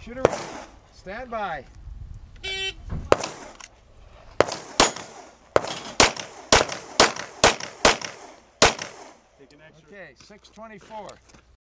Shooter, stand by. Take an extra. Okay, 624.